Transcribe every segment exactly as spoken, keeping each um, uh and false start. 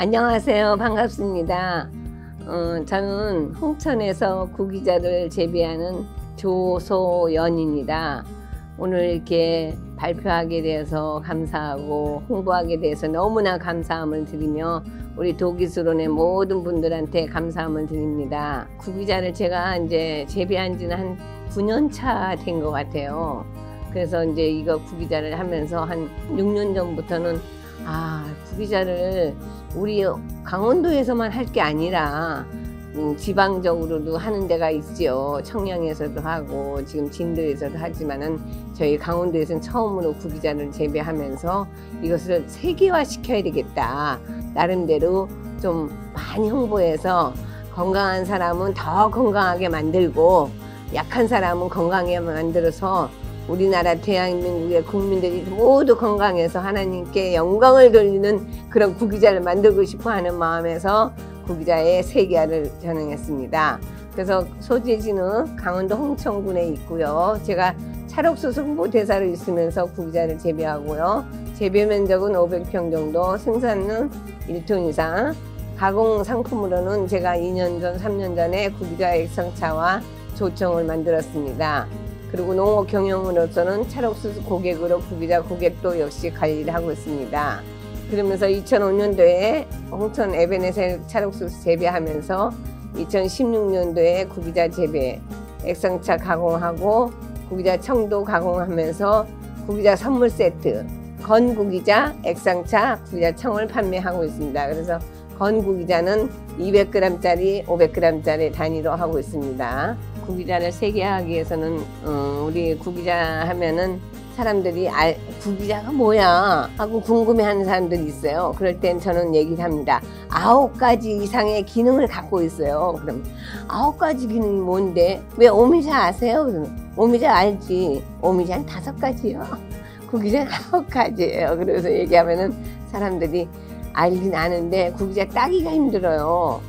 안녕하세요. 반갑습니다. 어, 저는 홍천에서 구기자를 재배하는 조소연입니다. 오늘 이렇게 발표하게 되어서 감사하고 홍보하게 돼서 너무나 감사함을 드리며 우리 도기수론의 모든 분들한테 감사함을 드립니다. 구기자를 제가 이제 재배한 지는 한 구 년 차 된 것 같아요. 그래서 이제 이거 구기자를 하면서 한 육 년 전부터는 아, 구기자를 우리 강원도에서만 할 게 아니라 음, 지방적으로도 하는 데가 있지요. 청양에서도 하고 지금 진도에서도 하지만은 저희 강원도에서는 처음으로 구기자를 재배하면서 이것을 세계화 시켜야 되겠다. 나름대로 좀 많이 홍보해서 건강한 사람은 더 건강하게 만들고 약한 사람은 건강하게 만들어서 우리나라 대한민국의 국민들이 모두 건강해서 하나님께 영광을 돌리는 그런 구기자를 만들고 싶어 하는 마음에서 구기자의 세계화를 전행했습니다. 그래서 소재지는 강원도 홍천군에 있고요. 제가 찰옥수수 홍보대사로 있으면서 구기자를 재배하고요. 재배 면적은 오백 평 정도, 생산은 일 톤 이상, 가공 상품으로는 제가 이 년 전, 삼 년 전에 구기자 액상차와 조청을 만들었습니다. 그리고 농업 경영으로서는 찰옥수수 고객으로 구기자 고객도 역시 관리를 하고 있습니다. 그러면서 이천오 년도에 홍천 에베네셀 찰옥수수 재배하면서 이천십육 년도에 구기자 재배, 액상차 가공하고 구기자 청도 가공하면서 구기자 선물 세트, 건구기자, 액상차, 구기자 청을 판매하고 있습니다. 그래서 건구기자는 이백 그램짜리, 오백 그램짜리 단위로 하고 있습니다. 구기자를 세계화하기 위해서는 어, 우리 구기자 하면은 사람들이 알, 구기자가 뭐야 하고 궁금해하는 사람들이 있어요. 그럴 땐 저는 얘기를 합니다. 아홉 가지 이상의 기능을 갖고 있어요. 그럼 아홉 가지 기능이 뭔데? 왜 오미자 아세요? 그러면 오미자 알지. 오미자는 다섯 가지요. 구기자는 아홉 가지예요. 그래서 얘기하면은 사람들이 알긴 아는데 구기자 따기가 힘들어요.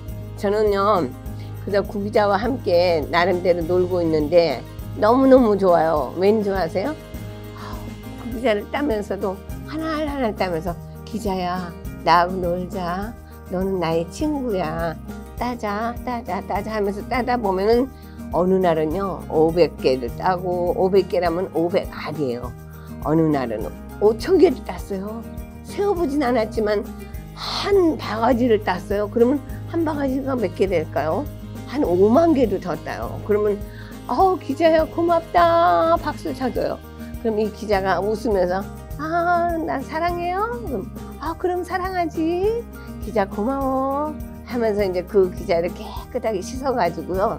저는요 그래서 구기자와 함께 나름대로 놀고 있는데 너무너무 좋아요. 왠 좋아하세요? 구기자를 따면서도 하나하나 따면서 기자야 나하고 놀자. 너는 나의 친구야. 따자 따자 따자 하면서 따다 보면은 어느 날은요 오백 개를 따고 오백 개라면 오백 알이에요. 어느 날은 오천 개를 땄어요. 세어보진 않았지만 한 바가지를 땄어요. 그러면 한 바가지가 몇 개 될까요? 한 오만 개도 더 따요. 그러면 어 기자야 고맙다 박수 쳐줘요. 그럼 이 기자가 웃으면서 아 난 사랑해요. 그럼 아 그럼 사랑하지. 기자 고마워 하면서 이제 그 기자를 깨끗하게 씻어가지고요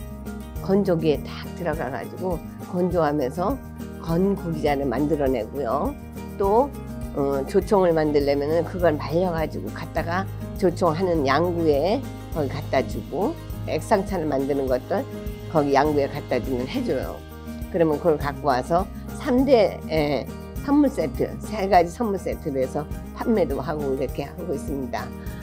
건조기에 딱 들어가가지고 건조하면서 건구기자를 만들어내고요. 또 어, 조청을 만들려면은 그걸 말려가지고 갖다가 조청하는 양구에 거기 갖다 주고 액상차를 만드는 것들 거기 양구에 갖다 주면 해줘요. 그러면 그걸 갖고 와서 삼 대 에, 선물 세트, 세 가지 선물 세트로 해서 판매도 하고 이렇게 하고 있습니다.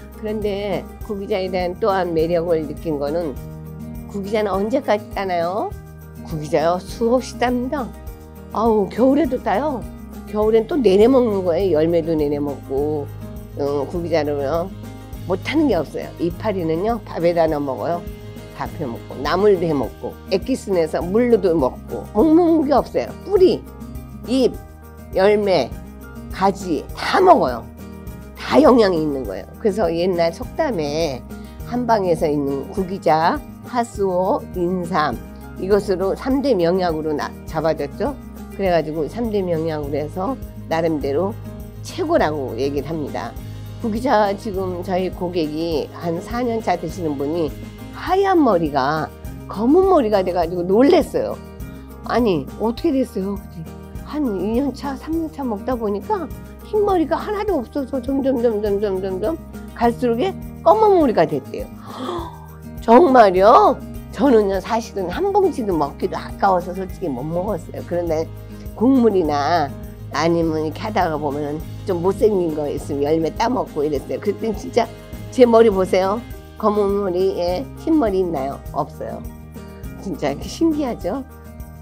그런데 구기자에 대한 또한 매력을 느낀 거는 구기자는 언제까지 따나요? 구기자요 수없이 땁니다. 아우 겨울에도 따요. 겨울엔 또 내내 먹는 거예요. 열매도 내내 먹고 어, 구기자로요 못하는 게 없어요. 이파리는요 밥에다 넣어 먹어요. 밥해 먹고 나물도 해 먹고 액기스 내서 물로도 먹고 못 먹는 게 없어요. 뿌리, 잎, 열매, 가지 다 먹어요. 다 영양이 있는 거예요. 그래서 옛날 속담에 한방에서 있는 구기자, 하수오, 인삼 이것으로 삼 대 명약으로 나, 잡아줬죠. 그래가지고 삼 대 명약으로 해서 나름대로 최고라고 얘기를 합니다. 구기자 지금 저희 고객이 한 사 년 차 되시는 분이 하얀 머리가 검은 머리가 돼가지고 놀랬어요. 아니 어떻게 됐어요? 한 이 년 차, 삼 년 차 먹다 보니까 흰머리가 하나도 없어서 점점 점점 점점 점점 갈수록에 검은 머리가 됐대요. 정말요? 저는요 사실은 한 봉지도 먹기도 아까워서 솔직히 못 먹었어요. 그런데 국물이나 아니면 이렇게 하다가 보면 좀 못생긴 거 있으면 열매 따먹고 이랬어요. 그랬더니 진짜 제 머리 보세요. 검은 머리에 흰머리 있나요? 없어요. 진짜 신기하죠?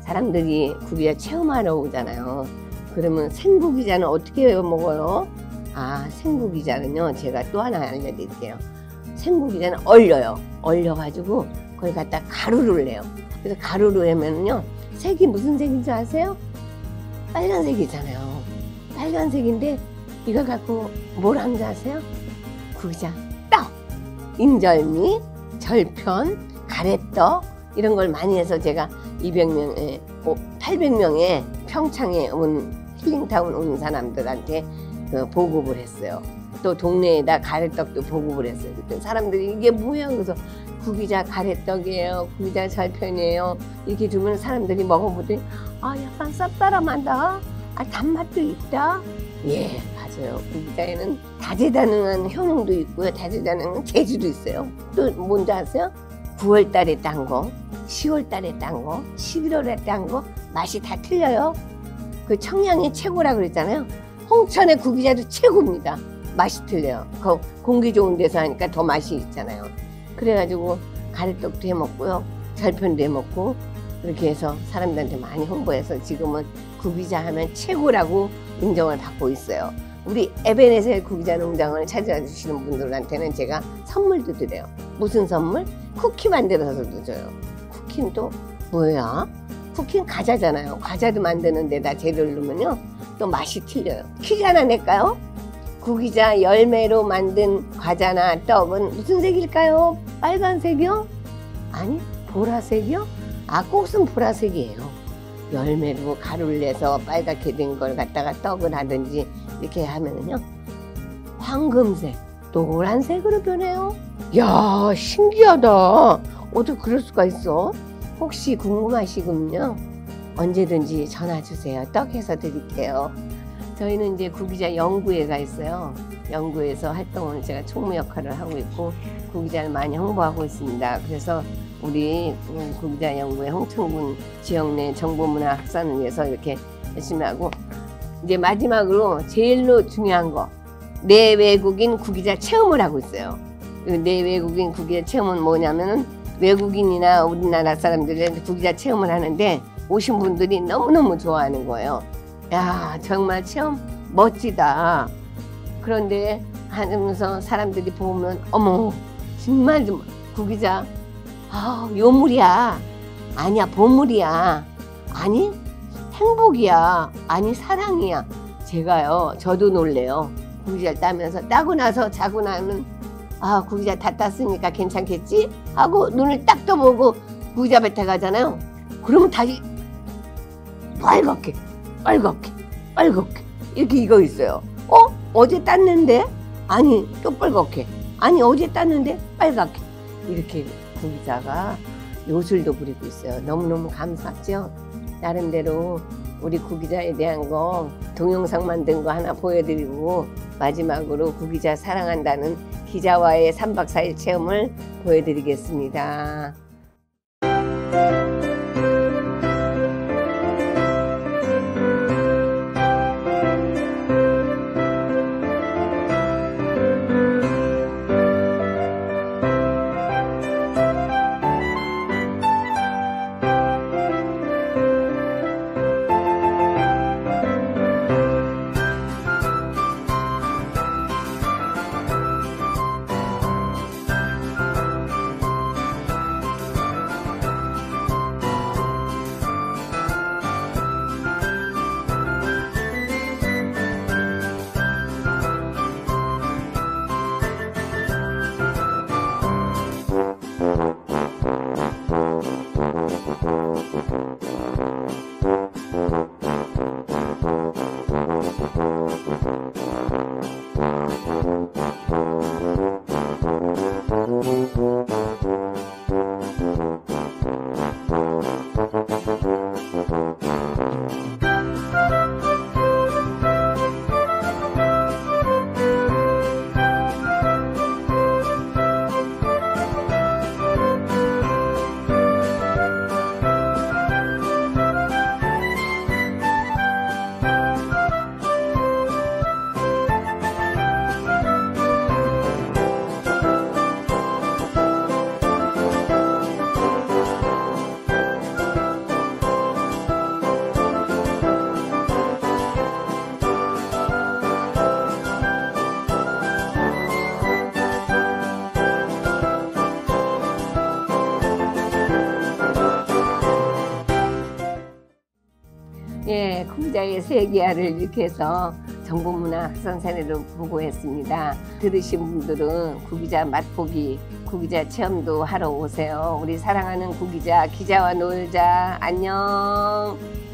사람들이 구기자 체험하러 오잖아요. 그러면 생구기자는 어떻게 먹어요? 아, 생구기자는요, 제가 또 하나 알려드릴게요. 생구기자는 얼려요. 얼려가지고 거기 갖다 가루를 내요. 그래서 가루를 내면요, 색이 무슨 색인 줄 아세요? 빨간색이잖아요. 빨간색인데 이거 갖고 뭘 하는 줄 아세요? 구기자 떡, 인절미, 절편, 가래떡 이런 걸 많이 해서 제가 이백 명에 팔백 명의 평창에 온 힐링타운 온 사람들한테 그 보급을 했어요. 또 동네에다 가래떡도 보급을 했어요. 그때 사람들이 이게 뭐야? 그래서 구기자 가래떡이에요. 구기자 절편이에요. 이렇게 주면 사람들이 먹어보더니 아, 약간 쌉싸름하다. 아, 단맛도 있다. 예, 맞아요. 구기자에는 다재다능한 효능도 있고요. 다재다능한 재주도 있어요. 또 뭔지 아세요? 구월 달에 딴 거, 시월 달에 딴 거, 십일월에 딴 거 맛이 다 틀려요. 그 청량이 최고라 그랬잖아요. 홍천의 구기자도 최고입니다. 맛이 틀려요. 그 공기 좋은 데서 하니까 더 맛이 있잖아요. 그래가지고 가래떡도 해먹고요, 절편도 해먹고 그렇게 해서 사람들한테 많이 홍보해서 지금은 구기자 하면 최고라고 인정을 받고 있어요. 우리 에베네셀 구기자 농장을 찾아와 주시는 분들한테는 제가 선물도 드려요. 무슨 선물? 쿠키 만들어서도 줘요. 쿠키는 또 뭐야? 쿠키는 과자잖아요. 과자도 만드는 데다 재료를 넣으면요, 또 맛이 틀려요. 퀴즈 하나 낼까요? 구기자 열매로 만든 과자나 떡은 무슨 색일까요? 빨간색이요? 아니, 보라색이요? 아, 꽃은 보라색이에요. 열매로 가루를 내서 빨갛게 된 걸 갖다가 떡을 하든지 이렇게 하면은요, 황금색, 노란색으로 변해요. 야, 신기하다. 어떻게 그럴 수가 있어? 혹시 궁금하시군요. 언제든지 전화 주세요. 떡해서 드릴게요. 저희는 이제 구기자 연구회가 있어요. 연구에서 활동을 제가 총무 역할을 하고 있고 구기자를 많이 홍보하고 있습니다. 그래서 우리 구기자 연구회 홍천군 지역 내 정보문화 확산을 위해서 이렇게 열심히 하고, 이제 마지막으로 제일로 중요한 거, 내외국인 구기자 체험을 하고 있어요. 내외국인 구기자 체험은 뭐냐면은 외국인이나 우리나라 사람들이 구기자 체험을 하는데 오신 분들이 너무너무 좋아하는 거예요. 야, 정말 체험 멋지다. 그런데 하면서 사람들이 보면 어머, 정말 좀 구기자 아, 요물이야. 아니야, 보물이야. 아니, 행복이야. 아니, 사랑이야. 제가요, 저도 놀래요. 구기자를 따면서 따고 나서 자고 나면 아, 구기자 다 땄으니까 괜찮겠지? 하고 눈을 딱 떠보고 구기자 밭에 가잖아요. 그러면 다시 빨갛게 빨갛게 빨갛게 이렇게 익어 있어요. 어? 어제 땄는데? 아니, 또 빨갛게. 아니, 어제 땄는데 빨갛게. 이렇게 구기자가 요술도 부리고 있어요. 너무너무 감사하죠? 나름대로 우리 구기자에 대한 거 동영상 만든 거 하나 보여드리고 마지막으로 구기자 사랑한다는 기자와의 삼 박 사 일 체험을 보여드리겠습니다. 구기자의 세계화를 이렇게 해서 전국문화 확산사례로 보고했습니다. 들으신 분들은 구기자 맛보기, 구기자 체험도 하러 오세요. 우리 사랑하는 구기자, 기자와 놀자. 안녕.